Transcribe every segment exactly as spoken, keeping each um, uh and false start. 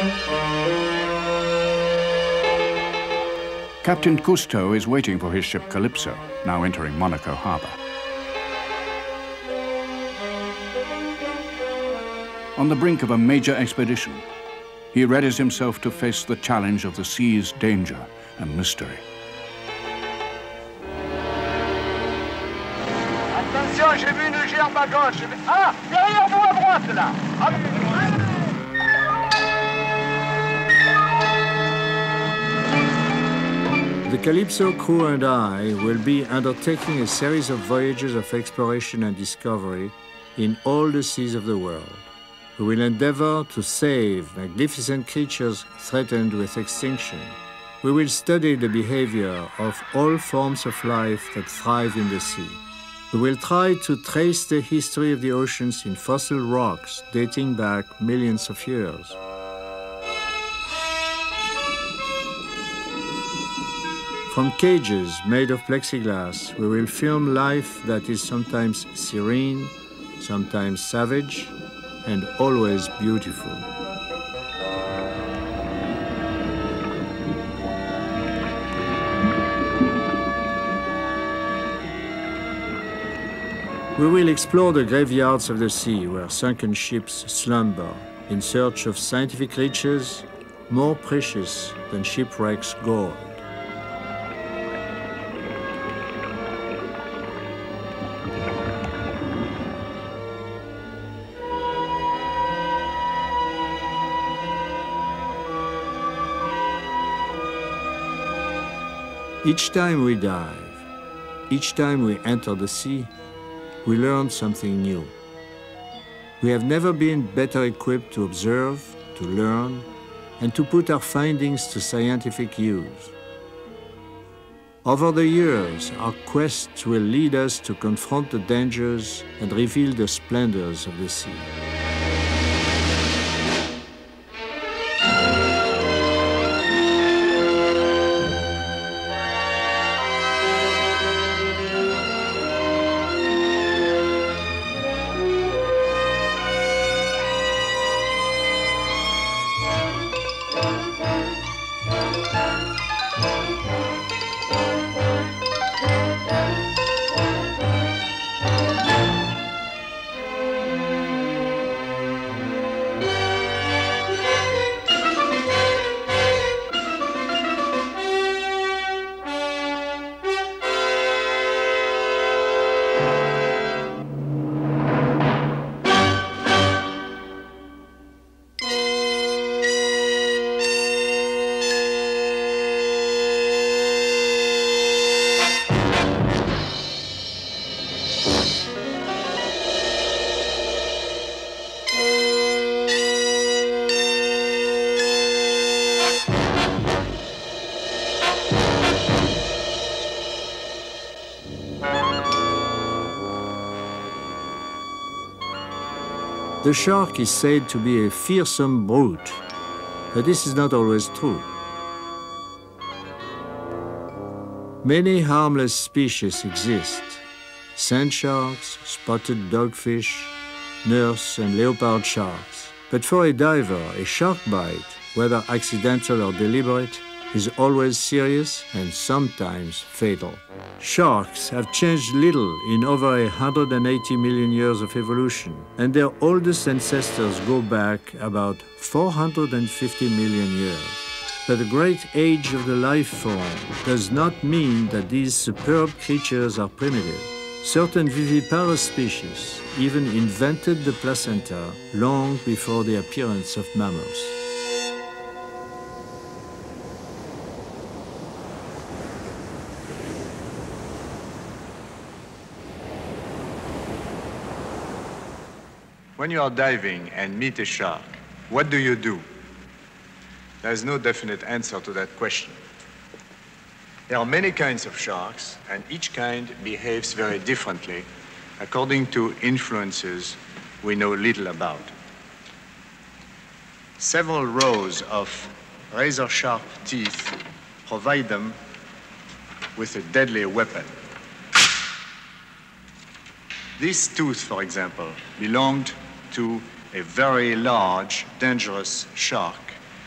Captain Cousteau is waiting for his ship Calypso, now entering Monaco harbor. On the brink of a major expedition, he readies himself to face the challenge of the sea's danger and mystery. Attention, j'ai vu une gerbe à gauche. Ah, derrière vous à droite là. The Calypso crew and I will be undertaking a series of voyages of exploration and discovery in all the seas of the world. We will endeavor to save magnificent creatures threatened with extinction. We will study the behavior of all forms of life that thrive in the sea. We will try to trace the history of the oceans in fossil rocks dating back millions of years. From cages made of plexiglass, we will film life that is sometimes serene, sometimes savage, and always beautiful. We will explore the graveyards of the sea where sunken ships slumber in search of scientific riches more precious than shipwrecks' gold. Each time we dive, each time we enter the sea, we learn something new. We have never been better equipped to observe, to learn, and to put our findings to scientific use. Over the years, our quests will lead us to confront the dangers and reveal the splendors of the sea. The shark is said to be a fearsome brute, but this is not always true. Many harmless species exist: sand sharks, spotted dogfish, nurse and leopard sharks. But for a diver, a shark bite, whether accidental or deliberate, is always serious and sometimes fatal. Sharks have changed little in over one hundred eighty million years of evolution, and their oldest ancestors go back about four hundred fifty million years. But the great age of the life form does not mean that these superb creatures are primitive. Certain viviparous species even invented the placenta long before the appearance of mammals. When you are diving and meet a shark, what do you do? There is no definite answer to that question. There are many kinds of sharks, and each kind behaves very differently according to influences we know little about. Several rows of razor-sharp teeth provide them with a deadly weapon. This tooth, for example, belonged to a very large, dangerous shark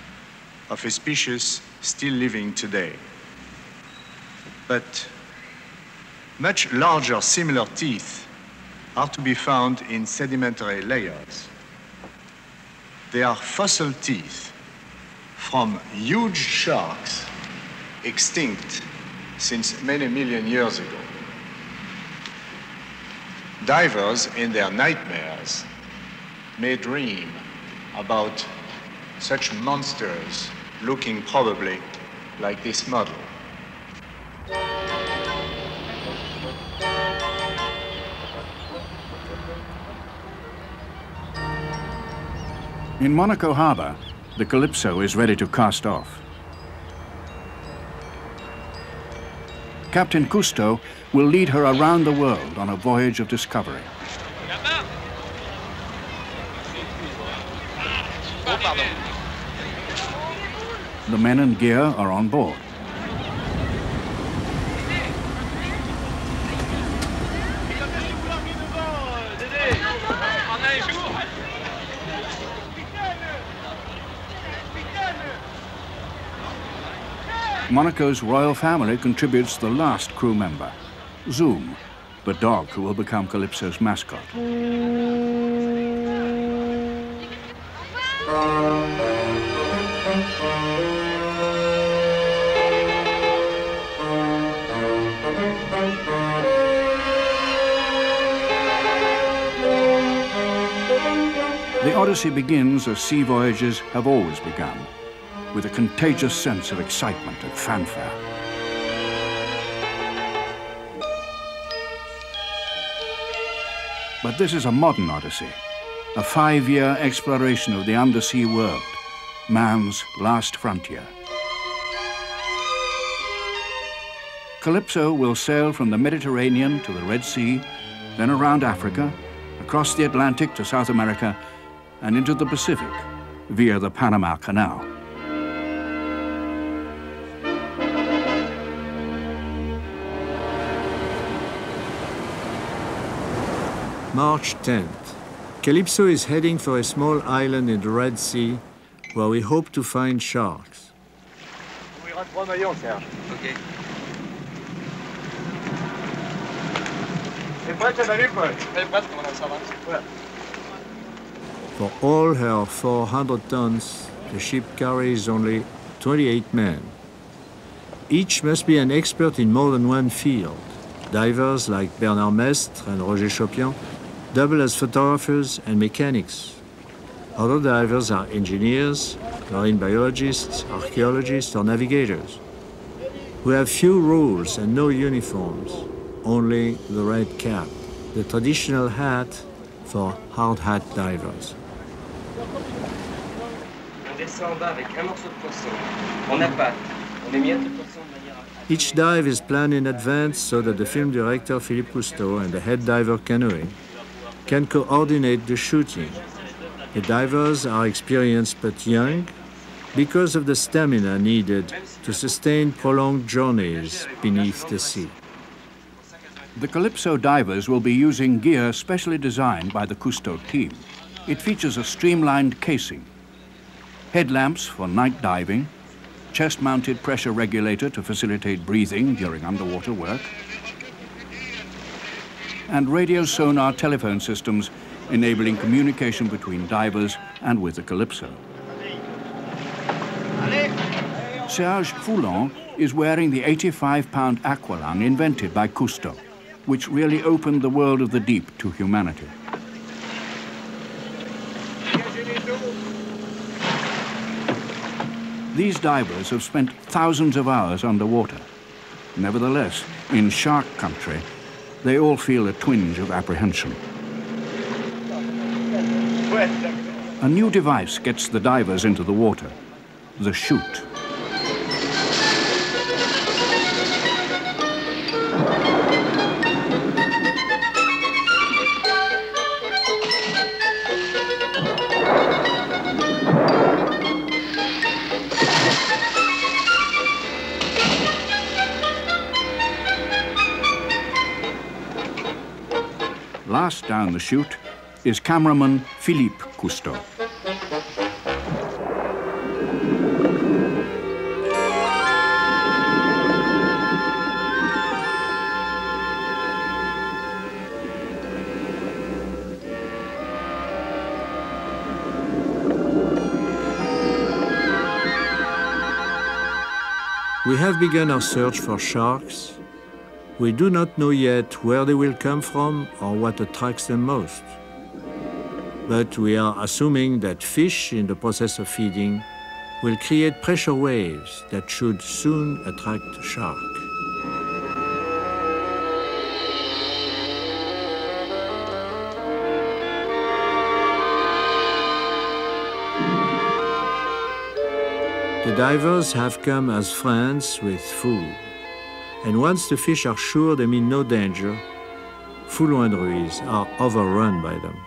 of a species still living today. But much larger similar teeth are to be found in sedimentary layers. They are fossil teeth from huge sharks extinct since many million years ago. Divers in their nightmares may dream about such monsters looking probably like this model. In Monaco Harbour, the Calypso is ready to cast off. Captain Cousteau will lead her around the world on a voyage of discovery. The men and gear are on board. Monaco's royal family contributes the last crew member, Zoom, the dog who will become Calypso's mascot. The Odyssey begins as sea voyages have always begun, with a contagious sense of excitement and fanfare. But this is a modern Odyssey, a five-year exploration of the undersea world, man's last frontier. Calypso will sail from the Mediterranean to the Red Sea, then around Africa, across the Atlantic to South America, and into the Pacific via the Panama Canal. March tenth. Calypso is heading for a small island in the Red Sea where we hope to find sharks. For all her four hundred tons, the ship carries only twenty-eight men. Each must be an expert in more than one field. Divers like Bernard Mestre and Roger Chopian double as photographers and mechanics. Other divers are engineers, marine biologists, archaeologists, or navigators. We have few rules and no uniforms, only the red cap, the traditional hat for hard hat divers. Each dive is planned in advance so that the film director Philippe Cousteau and the head diver canoeing can coordinate the shooting. The divers are experienced but young because of the stamina needed to sustain prolonged journeys beneath the sea. The Calypso divers will be using gear specially designed by the Cousteau team. It features a streamlined casing, headlamps for night diving, chest-mounted pressure regulator to facilitate breathing during underwater work, and radio sonar telephone systems enabling communication between divers and with the Calypso. Serge Foulon is wearing the eighty-five pound aqualung invented by Cousteau, which really opened the world of the deep to humanity. These divers have spent thousands of hours underwater. Nevertheless, in shark country, they all feel a twinge of apprehension. A new device gets the divers into the water, the chute. Last down the chute is cameraman Philippe Cousteau. We have begun our search for sharks. We do not know yet where they will come from or what attracts them most. But we are assuming that fish in the process of feeding will create pressure waves that should soon attract shark. The divers have come as friends with food, and once the fish are sure they mean no danger, Foulon and Ruiz are overrun by them.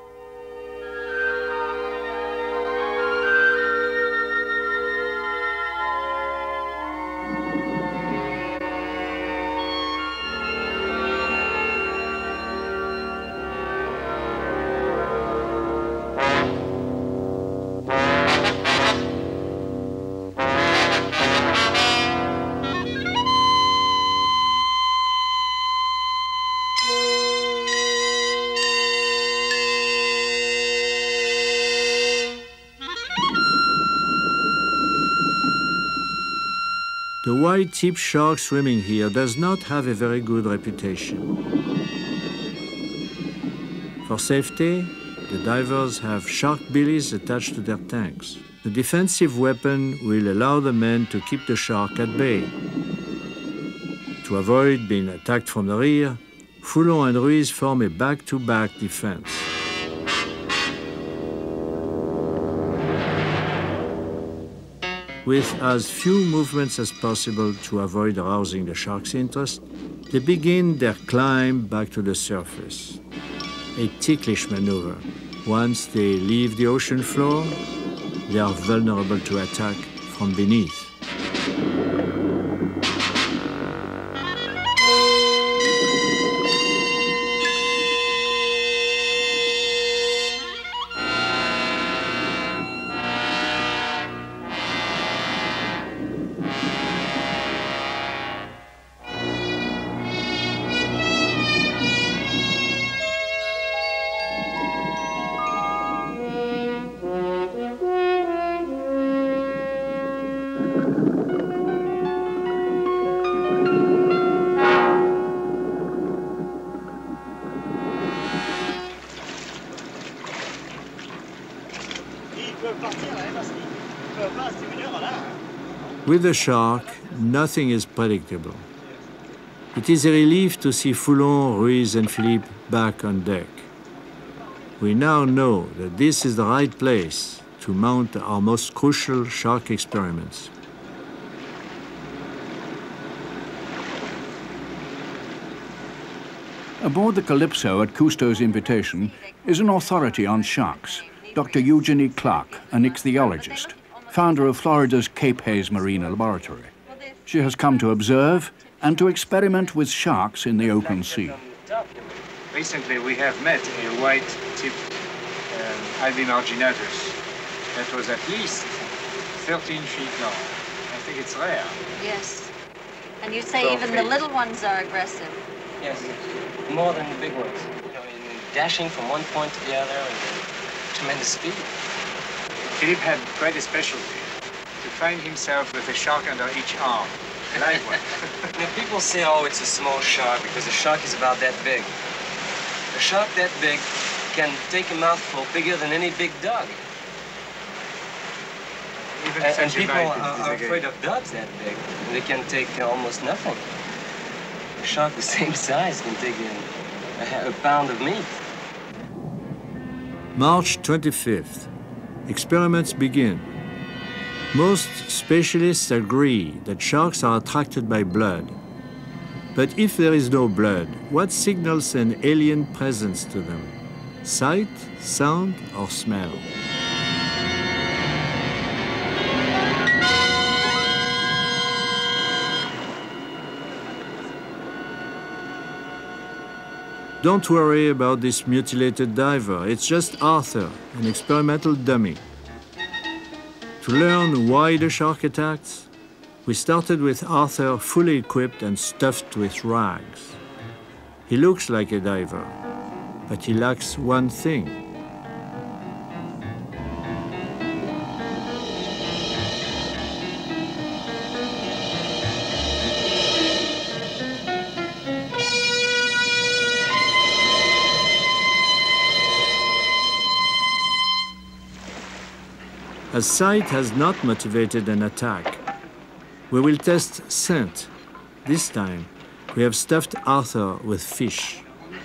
The white-tip shark swimming here does not have a very good reputation. For safety, the divers have shark billies attached to their tanks. The defensive weapon will allow the men to keep the shark at bay. To avoid being attacked from the rear, Foulon and Ruiz form a back-to-back defense. With as few movements as possible to avoid arousing the shark's interest, they begin their climb back to the surface. A ticklish maneuver. Once they leave the ocean floor, they are vulnerable to attack from beneath. With the shark, nothing is predictable. It is a relief to see Foulon, Ruiz, and Philippe back on deck. We now know that this is the right place to mount our most crucial shark experiments. Aboard the Calypso at Cousteau's invitation is an authority on sharks, Doctor Eugenia Clark, an ichthyologist, founder of Florida's Cape Hayes Marine Laboratory. She has come to observe and to experiment with sharks in the open sea. Recently we have met a white-tipped um, Albi marginatus that was at least thirteen feet long. I think it's rare. Yes. And you say So even feet. the little ones are aggressive. Yes, more than the big ones. You know, in, in dashing from one point to the other with tremendous speed. Philippe had quite a specialty, to find himself with a shark under each arm, a live one. You know, people say, oh, it's a small shark because a shark is about that big. A shark that big can take a mouthful bigger than any big dog. Even And, and such a people bite are, is are a game. afraid of dogs that big. They can take uh, almost nothing. A shark the same size can take a, a, ha- a pound of meat. March twenty-fifth. Experiments begin. Most specialists agree that sharks are attracted by blood. But if there is no blood, what signals an alien presence to them? Sight, sound, or smell? Don't worry about this mutilated diver. It's just Arthur, an experimental dummy. To learn why the shark attacks, we started with Arthur fully equipped and stuffed with rags. He looks like a diver, but he lacks one thing. As sight has not motivated an attack, we will test scent. This time, we have stuffed Arthur with fish.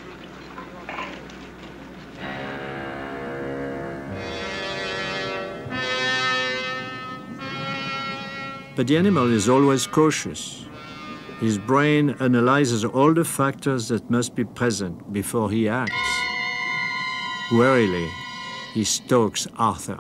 But the animal is always cautious. His brain analyzes all the factors that must be present before he acts. Warily, he stalks Arthur.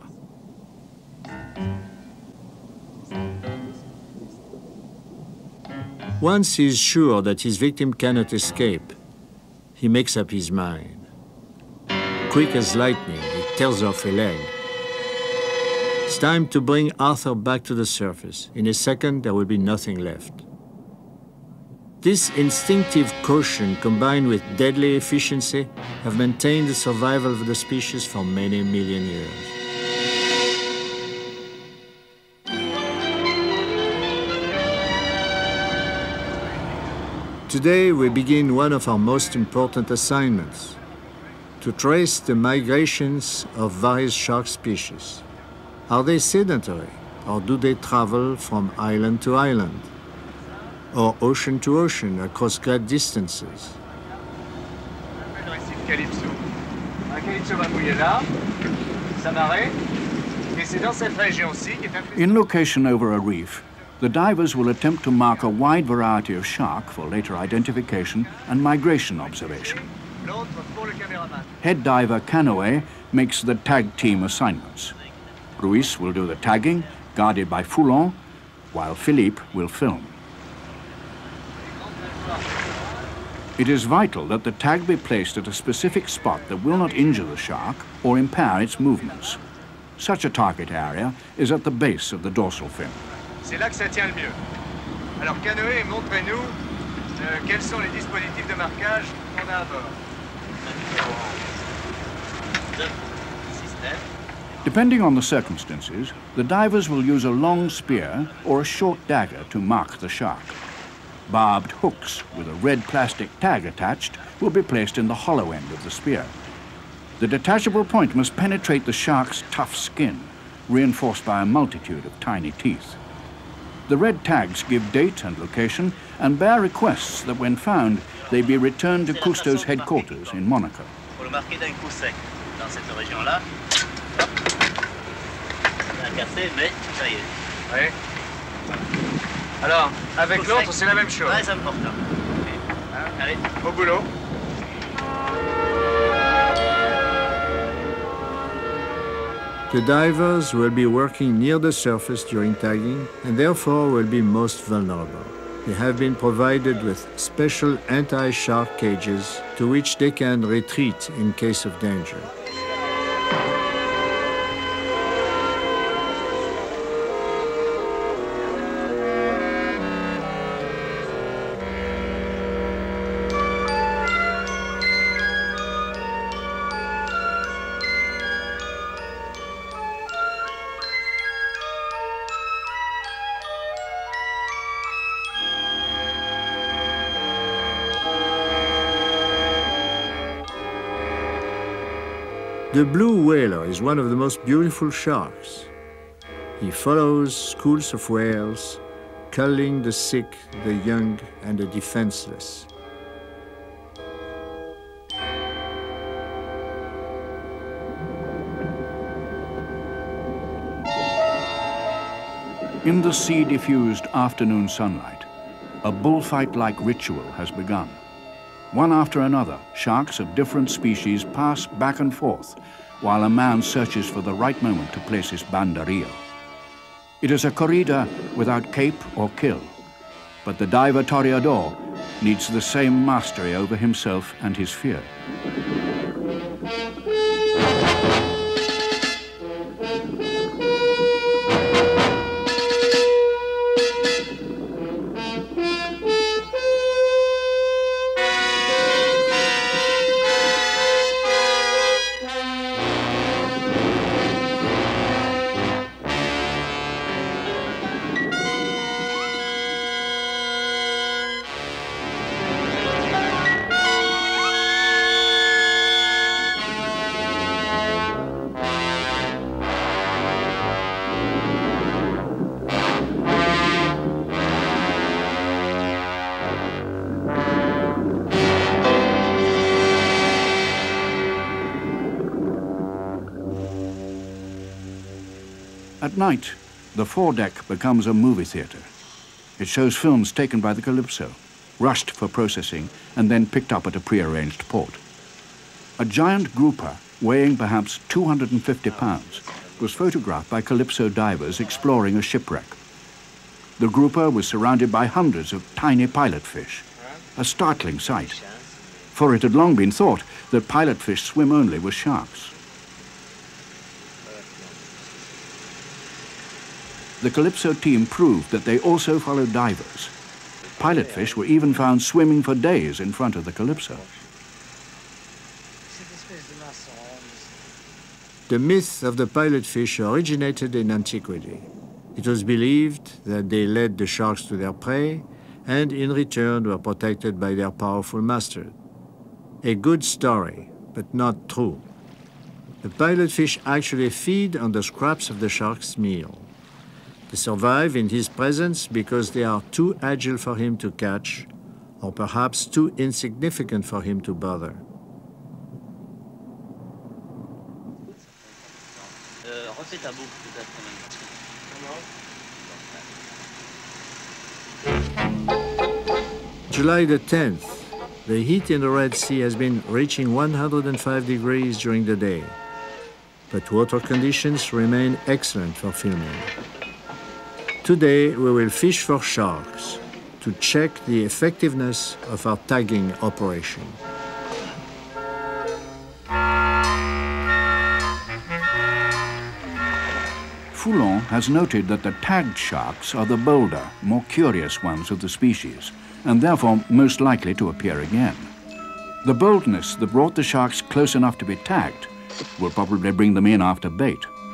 Once he is sure that his victim cannot escape, he makes up his mind. Quick as lightning, he tears off a leg. It's time to bring Arthur back to the surface. In a second, there will be nothing left. This instinctive caution combined with deadly efficiency have maintained the survival of the species for many million years. Today, we begin one of our most important assignments, to trace the migrations of various shark species. Are they sedentary, or do they travel from island to island, or ocean to ocean across great distances? Le récif Calypso. Un Calypso va mouiller là, s'amarrer, et c'est dans cette région-ci qui est infestée. In location over a reef, the divers will attempt to mark a wide variety of shark for later identification and migration observation. L'autre pour le caméraman. Head diver Canoë makes the tag team assignments. Ruiz will do the tagging, guarded by Foulon, while Philippe will film. It is vital that the tag be placed at a specific spot that will not injure the shark or impair its movements. Such a target area is at the base of the dorsal fin. C'est là que ça tient le mieux. Alors Canoë, montrez-nous euh, quels sont les dispositifs de marquage qu'on a à bord. Depending on the circumstances, the divers will use a long spear or a short dagger to mark the shark. Barbed hooks with a red plastic tag attached will be placed in the hollow end of the spear. The detachable point must penetrate the shark's tough skin, reinforced by a multitude of tiny teeth. The red tags give date and location and bear requests that when found, they be returned to Cousteau's headquarters in Monaco. Pour le marquer d'un coup sec dans cette région-là. Ça a cassé, mais ça y est. Oui. Alors, avec l'autre, c'est la même chose. Ouais, c'est important. Hein? Allez. Au boulot. The divers will be working near the surface during tagging and therefore will be most vulnerable. They have been provided with special anti-shark cages to which they can retreat in case of danger. The blue whaler is one of the most beautiful sharks. He follows schools of whales, culling the sick, the young, and the defenseless. In the sea-diffused afternoon sunlight, a bullfight-like ritual has begun. One after another, sharks of different species pass back and forth while a man searches for the right moment to place his banderillo. It is a corrida without cape or kill, but the diver toreador needs the same mastery over himself and his fear. At night, the foredeck becomes a movie theater. It shows films taken by the Calypso, rushed for processing, and then picked up at a prearranged port. A giant grouper, weighing perhaps two hundred fifty pounds, was photographed by Calypso divers exploring a shipwreck. The grouper was surrounded by hundreds of tiny pilotfish, a startling sight, for it had long been thought that pilotfish swim only with sharks. The Calypso team proved that they also followed divers. Pilotfish were even found swimming for days in front of the Calypso. The myth of the pilotfish originated in antiquity. It was believed that they led the sharks to their prey and in return were protected by their powerful master. A good story, but not true. The pilotfish actually feed on the scraps of the shark's meal. They survive in his presence because they are too agile for him to catch, or perhaps too insignificant for him to bother. July the tenth. The heat in the Red Sea has been reaching one hundred five degrees during the day, but water conditions remain excellent for filming. Today, we will fish for sharks to check the effectiveness of our tagging operation. Foulon has noted that the tagged sharks are the bolder, more curious ones of the species, and therefore most likely to appear again. The boldness that brought the sharks close enough to be tagged will probably bring them in after bait.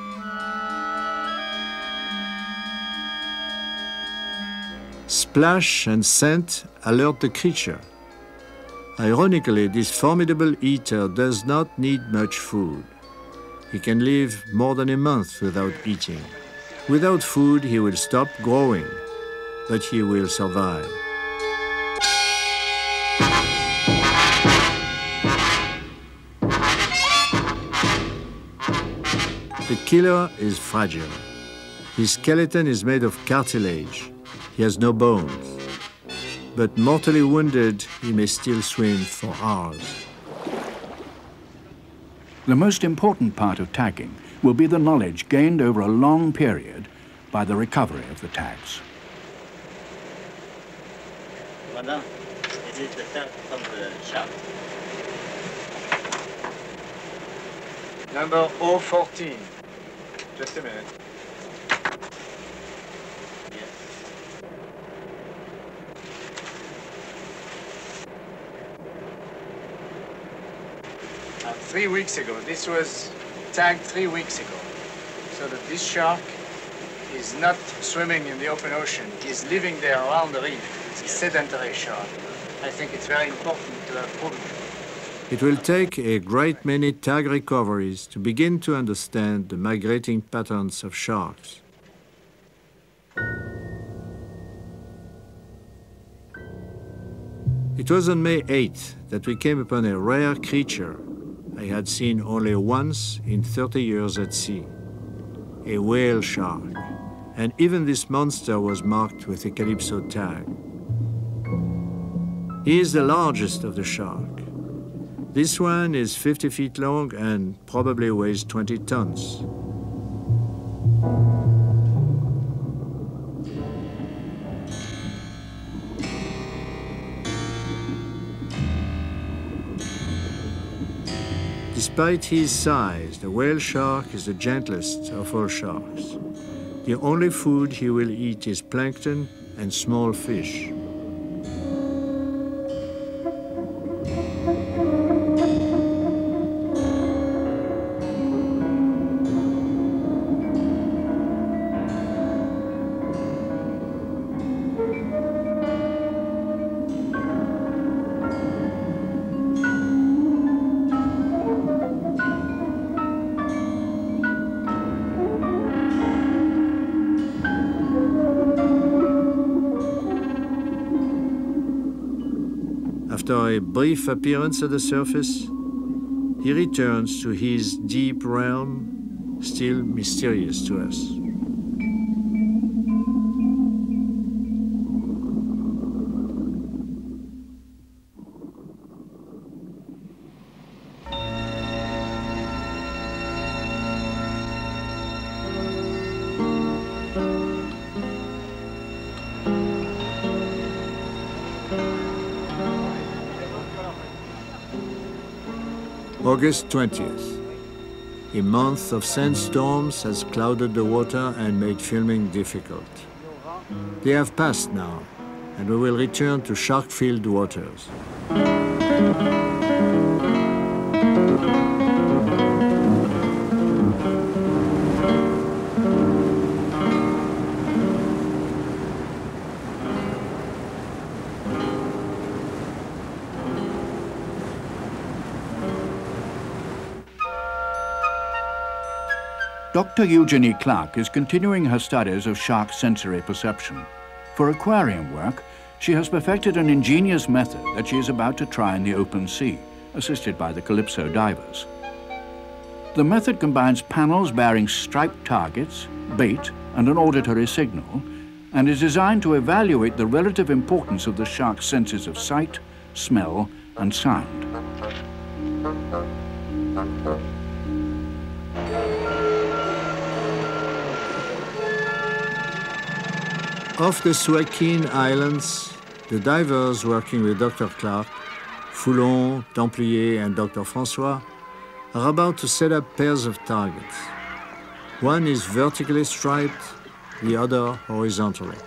Splash and scent alert the creature. Ironically, this formidable eater does not need much food. He can live more than a month without eating. Without food, he will stop growing, but he will survive. The killer is fragile. His skeleton is made of cartilage. He has no bones. But mortally wounded, he may still swim for hours. The most important part of tagging will be the knowledge gained over a long period by the recovery of the tags. Madame, is it the tag from the shark? Number O fourteen. Just a minute. Uh, three weeks ago. This was tagged three weeks ago. So that this shark is not swimming in the open ocean. He's living there around the reef. It's a sedentary shark. I think it's very important to have proven it. It will take a great many tag recoveries to begin to understand the migrating patterns of sharks. It was on May eighth that we came upon a rare creature I had seen only once in thirty years at sea, a whale shark. And even this monster was marked with a Calypso tag. He is the largest of the shark. This one is fifty feet long and probably weighs twenty tons. Despite his size, the whale shark is the gentlest of all sharks. The only food he will eat is plankton and small fish. After a brief appearance at the surface, he returns to his deep realm, still mysterious to us. August twentieth. A month of sandstorms has clouded the water and made filming difficult. They have passed now, and we will return to shark-filled waters. Doctor Eugenia Clark is continuing her studies of shark sensory perception. For aquarium work, she has perfected an ingenious method that she is about to try in the open sea, assisted by the Calypso divers. The method combines panels bearing striped targets, bait, and an auditory signal, and is designed to evaluate the relative importance of the shark's senses of sight, smell, and sound. Off the Suakin Islands, the divers working with Doctor Clark, Foulon, Templier, and Doctor Francois are about to set up pairs of targets. One is vertically striped, the other horizontally.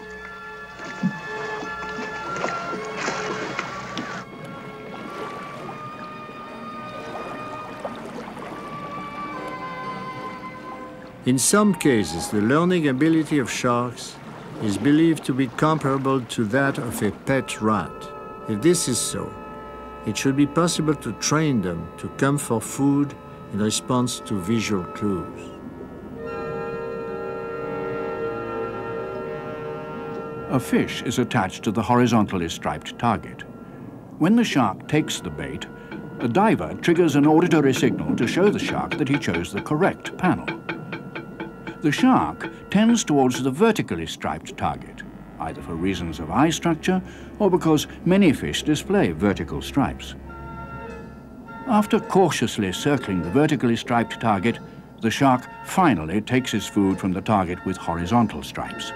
In some cases, the learning ability of sharks is believed to be comparable to that of a pet rat. If this is so, it should be possible to train them to come for food in response to visual clues. A fish is attached to the horizontally striped target. When the shark takes the bait, a diver triggers an auditory signal to show the shark that he chose the correct panel. The shark tends towards the vertically striped target, either for reasons of eye structure or because many fish display vertical stripes. After cautiously circling the vertically striped target, the shark finally takes his food from the target with horizontal stripes.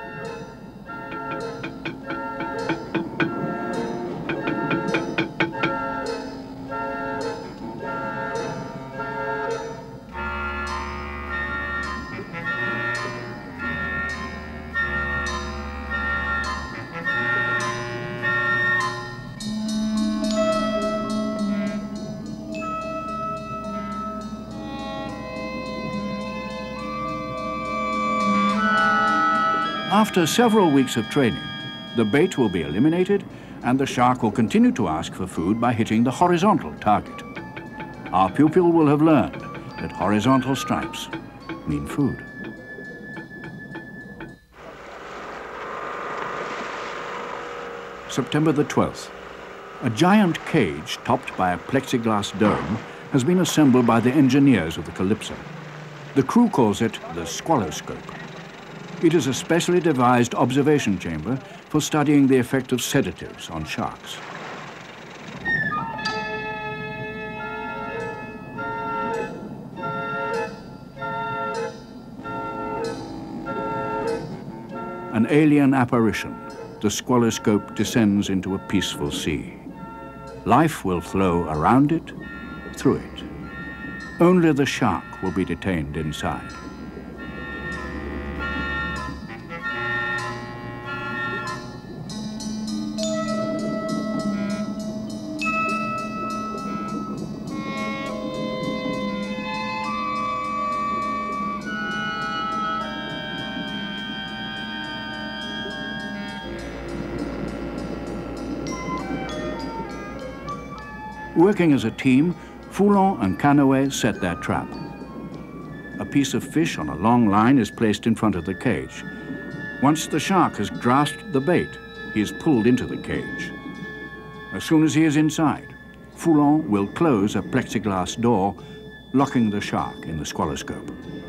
After several weeks of training, the bait will be eliminated and the shark will continue to ask for food by hitting the horizontal target. Our pupil will have learned that horizontal stripes mean food. September the twelfth. A giant cage topped by a plexiglass dome has been assembled by the engineers of the Calypso. The crew calls it the squaloscope. It is a specially devised observation chamber for studying the effect of sedatives on sharks. An alien apparition, the squaloscope descends into a peaceful sea. Life will flow around it, through it. Only the shark will be detained inside. Working as a team, Foulon and Canoë set their trap. A piece of fish on a long line is placed in front of the cage. Once the shark has grasped the bait, he is pulled into the cage. As soon as he is inside, Foulon will close a plexiglass door, locking the shark in the squaloscope.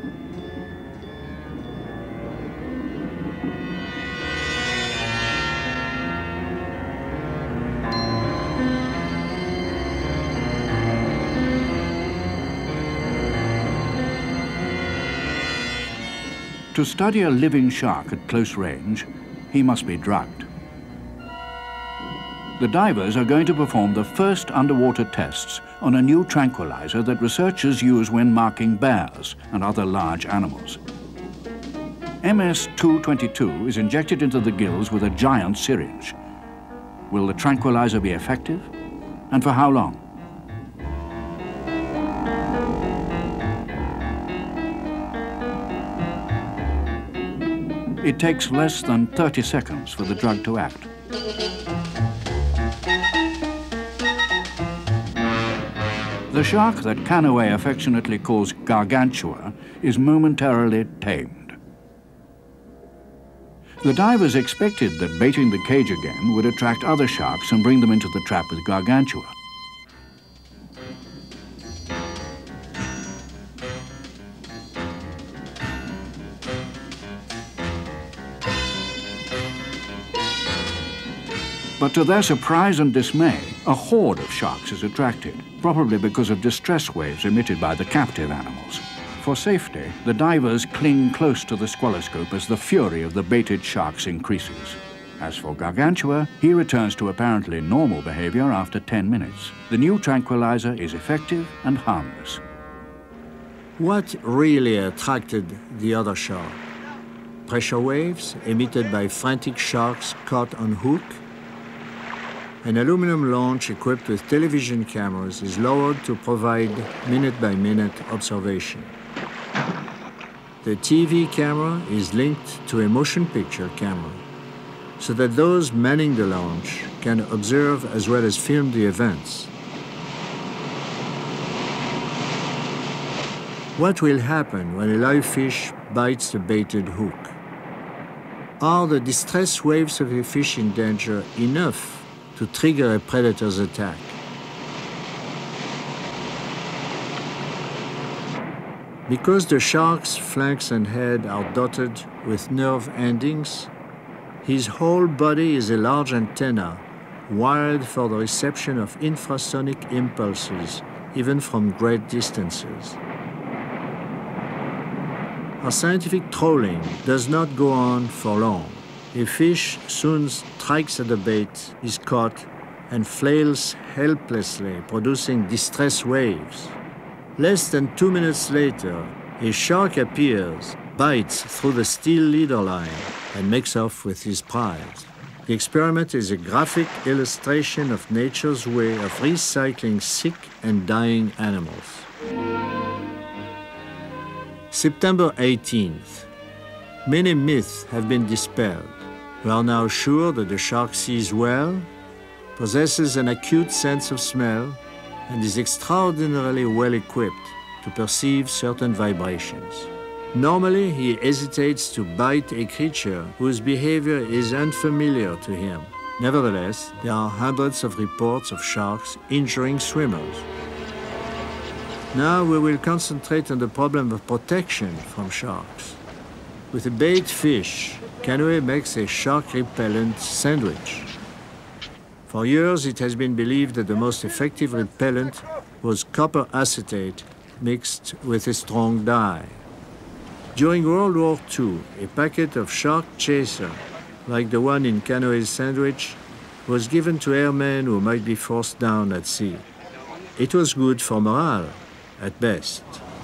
To study a living shark at close range, he must be drugged. The divers are going to perform the first underwater tests on a new tranquilizer that researchers use when marking bears and other large animals. M S two twenty-two is injected into the gills with a giant syringe. Will the tranquilizer be effective? And for how long? It takes less than thirty seconds for the drug to act. The shark that Canoë affectionately calls Gargantua is momentarily tamed. The divers expected that baiting the cage again would attract other sharks and bring them into the trap with Gargantua. But to their surprise and dismay, a horde of sharks is attracted, probably because of distress waves emitted by the captive animals. For safety, the divers cling close to the squaloscope as the fury of the baited sharks increases. As for Gargantua, he returns to apparently normal behavior after ten minutes. The new tranquilizer is effective and harmless. What really attracted the other shark? Pressure waves emitted by frantic sharks caught on hook? An aluminum launch equipped with television cameras is lowered to provide minute-by-minute observation. The T V camera is linked to a motion picture camera, so that those manning the launch can observe as well as film the events. What will happen when a live fish bites the baited hook? Are the distress waves of a fish in danger enough to trigger a predator's attack? Because the shark's flanks and head are dotted with nerve endings, his whole body is a large antenna wired for the reception of infrasonic impulses, even from great distances. Our scientific trolling does not go on for long. A fish soon strikes at the bait, is caught, and flails helplessly, producing distress waves. Less than two minutes later, a shark appears, bites through the steel leader line, and makes off with his prize. The experiment is a graphic illustration of nature's way of recycling sick and dying animals. September eighteenth. Many myths have been dispelled. We are now sure that the shark sees well, possesses an acute sense of smell, and is extraordinarily well equipped to perceive certain vibrations. Normally, he hesitates to bite a creature whose behavior is unfamiliar to him. Nevertheless, there are hundreds of reports of sharks injuring swimmers. Now we will concentrate on the problem of protection from sharks. With a bait fish, Canoë makes a shark repellent sandwich. For years, it has been believed that the most effective repellent was copper acetate mixed with a strong dye. During World War Two, a packet of shark chaser, like the one in Canoë's sandwich, was given to airmen who might be forced down at sea. It was good for morale, at best.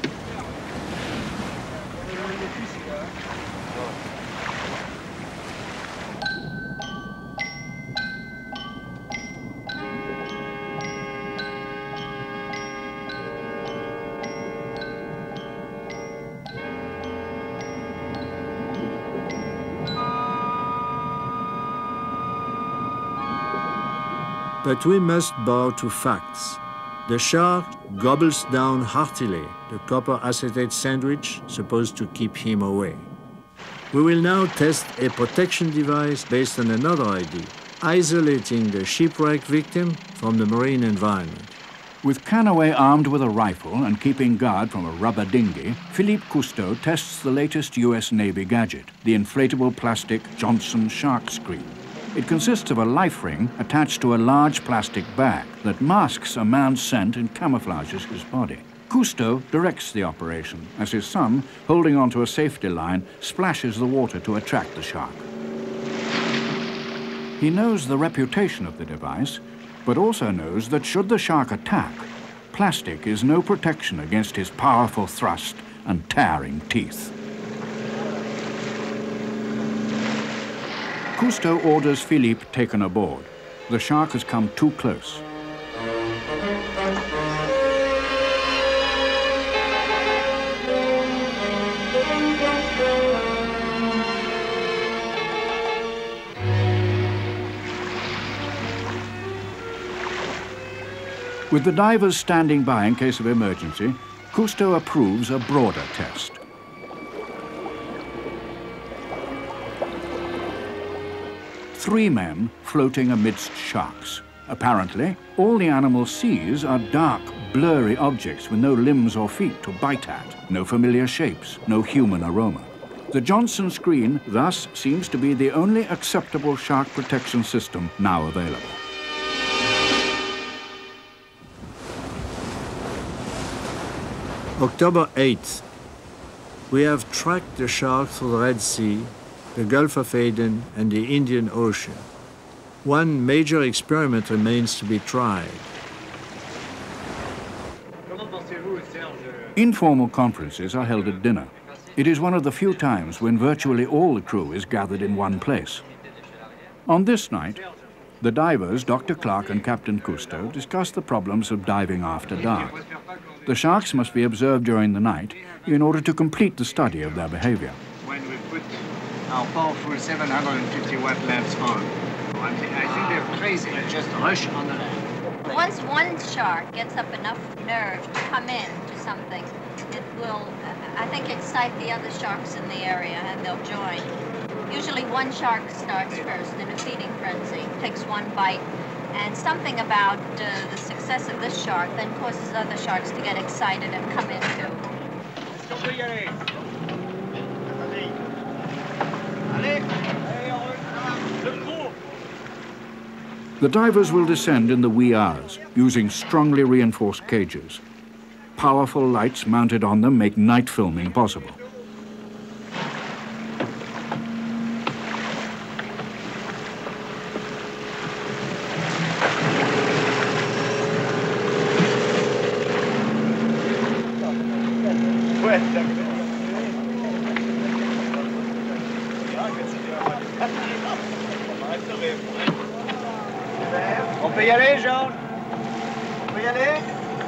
But we must bow to facts. The shark gobbles down heartily the copper acetate sandwich supposed to keep him away. We will now test a protection device based on another idea, isolating the shipwreck victim from the marine environment. With Canoë armed with a rifle and keeping guard from a rubber dinghy, Philippe Cousteau tests the latest U S Navy gadget, the inflatable plastic Johnson shark screen. It consists of a life ring attached to a large plastic bag that masks a man's scent and camouflages his body. Cousteau directs the operation as his son, holding onto a safety line, splashes the water to attract the shark. He knows the reputation of the device, but also knows that should the shark attack, plastic is no protection against his powerful thrust and tearing teeth. Cousteau orders Philippe taken aboard. The shark has come too close. With the divers standing by in case of emergency, Cousteau approves a broader test. Three men floating amidst sharks. Apparently, all the animal sees are dark, blurry objects with no limbs or feet to bite at, no familiar shapes, no human aroma. The Johnson screen thus seems to be the only acceptable shark protection system now available. October eighth. We have tracked the shark through the Red Sea, the Gulf of Aden, and the Indian Ocean. One major experiment remains to be tried. Informal conferences are held at dinner. It is one of the few times when virtually all the crew is gathered in one place. On this night, the divers, Doctor Clark and Captain Cousteau, discuss the problems of diving after dark. The sharks must be observed during the night in order to complete the study of their behavior. When we put our powerful seven hundred fifty watt lamps on, I think, I think they're crazy. They just rush on the land. Once one shark gets up enough nerve to come in to something, it will, I think, excite the other sharks in the area and they'll join. Usually one shark starts first in a feeding frenzy, takes one bite, and something about uh, the success of this shark then causes other sharks to get excited and come in too. The divers will descend in the wee hours, using strongly reinforced cages. Powerful lights mounted on them make night filming possible. On peut y aller, Jean? On peut y aller?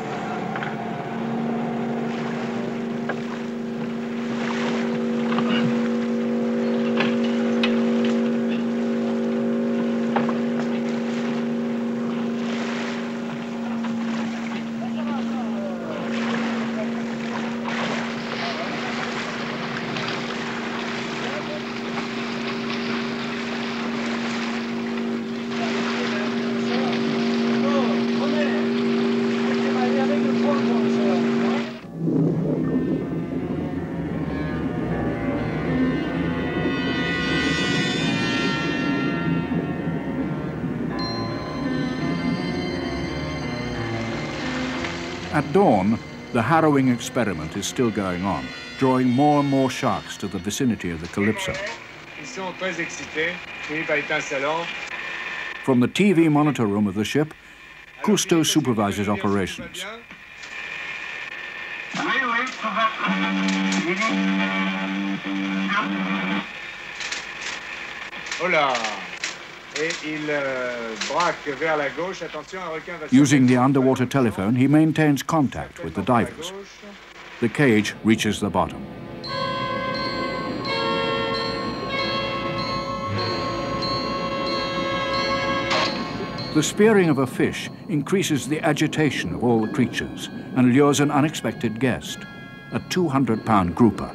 At dawn, the harrowing experiment is still going on, drawing more and more sharks to the vicinity of the Calypso. Ils sont très excités. Philippe a éteint sa lampe. From the T V monitor room of the ship, Cousteau supervises operations. Hola. Et il euh, braque vers la gauche. Attention, un requin va. Using the underwater telephone, he maintains contact with the divers. The cage reaches the bottom. The spearing of a fish increases the agitation of all the creatures and lures an unexpected guest, a two hundred pound grouper.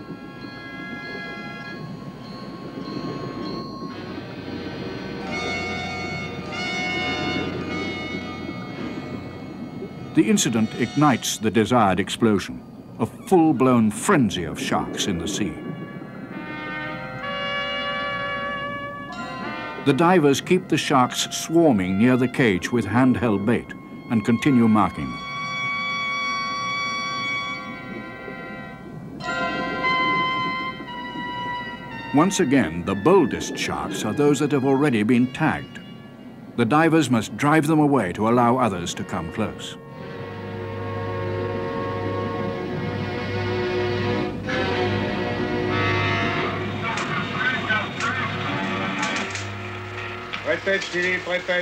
The incident ignites the desired explosion, a full-blown frenzy of sharks in the sea. The divers keep the sharks swarming near the cage with handheld bait and continue marking them. Once again, the boldest sharks are those that have already been tagged. The divers must drive them away to allow others to come close. Répète, Philippe, répète.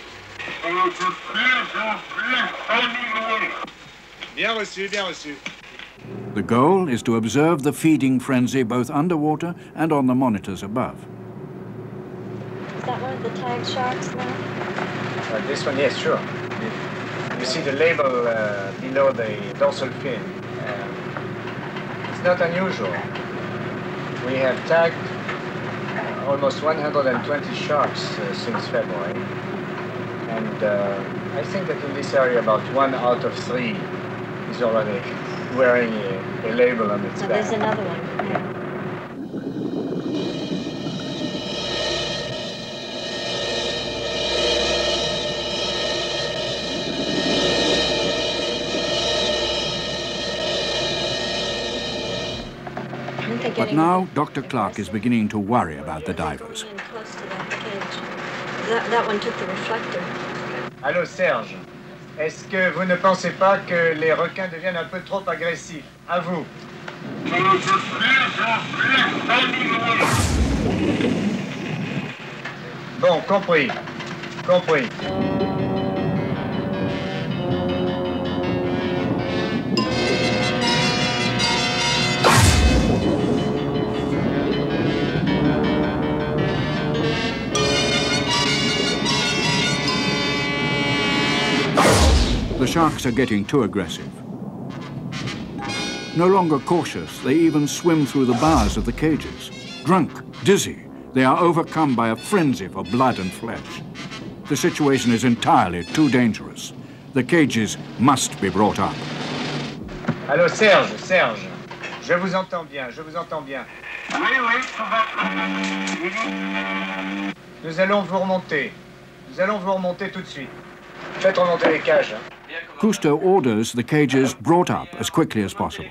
Bien reçu, bien reçu. The goal is to observe the feeding frenzy both underwater and on the monitors above. Is that one of the tagged sharks now? Uh, this one, yes, sure. You see the label uh, below the dorsal fin. Uh, it's not unusual. We have tagged almost one hundred twenty sharks uh, since February. And uh, I think that in this area about one out of three is already wearing a, a label on its Oh, back. there's another one. Yeah. But now Doctor Clark is beginning to worry about the divers. Close to that cage. That, that one took the reflector. Allô Serge, est-ce que vous ne pensez pas que les requins deviennent un peu trop agressifs? À vous. Bon, compris. Compris. The sharks are getting too aggressive. No longer cautious, they even swim through the bars of the cages. Drunk, dizzy, they are overcome by a frenzy for blood and flesh. The situation is entirely too dangerous. The cages must be brought up. Allô Serge, Serge, je vous entends bien, je vous entends bien. Oui, oui, ça va. Nous allons vous remonter. Nous allons vous remonter tout de suite. Faites remonter les cages. Hein. Cousteau orders the cages brought up as quickly as possible.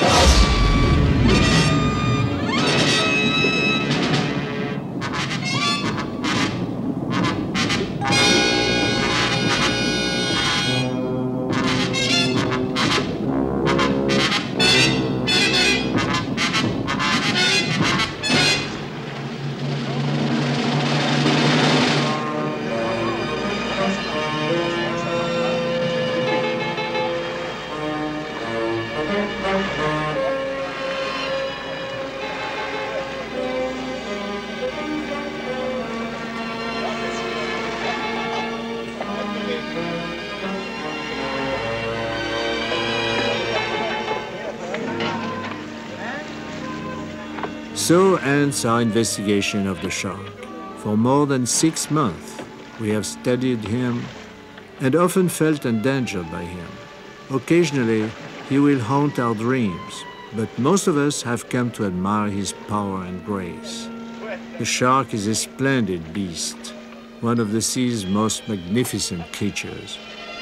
So ends our investigation of the shark. For more than six months, we have studied him and often felt endangered by him. Occasionally, he will haunt our dreams, but most of us have come to admire his power and grace. The shark is a splendid beast, one of the sea's most magnificent creatures.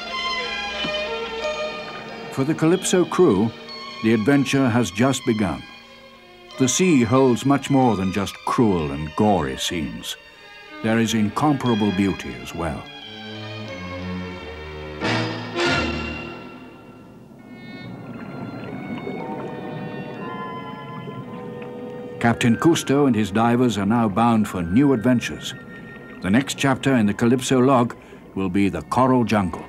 For the Calypso crew, the adventure has just begun. The sea holds much more than just cruel and gory scenes. There is incomparable beauty as well. Captain Cousteau and his divers are now bound for new adventures. The next chapter in the Calypso log will be the coral jungle.